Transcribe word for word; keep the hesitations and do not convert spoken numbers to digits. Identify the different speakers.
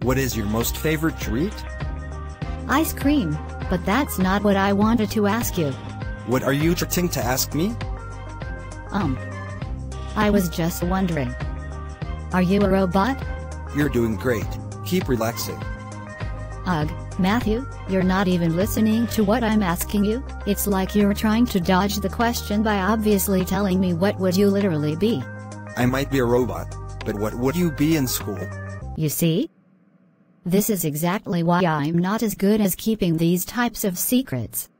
Speaker 1: What is your most favorite treat?
Speaker 2: Ice cream, but that's not what I wanted to ask you.
Speaker 1: What are you trying to ask me?
Speaker 2: Um. I was just wondering. Are you a robot?
Speaker 1: You're doing great. Keep relaxing.
Speaker 2: Ugh, Matthew, you're not even listening to what I'm asking you. It's like you're trying to dodge the question by obviously telling me what would you literally be.
Speaker 1: I might be a robot, but what would you be in school?
Speaker 2: You see? This is exactly why I'm not as good as keeping these types of secrets.